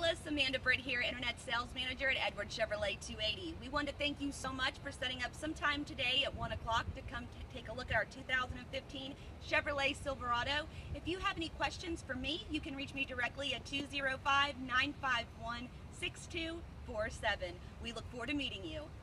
Alice, Amanda Britt here, Internet Sales Manager at Edward Chevrolet-280. We want to thank you so much for setting up some time today at 1 o'clock to come take a look at our 2015 Chevrolet Silverado. If you have any questions for me, you can reach me directly at 205-951-6247. We look forward to meeting you.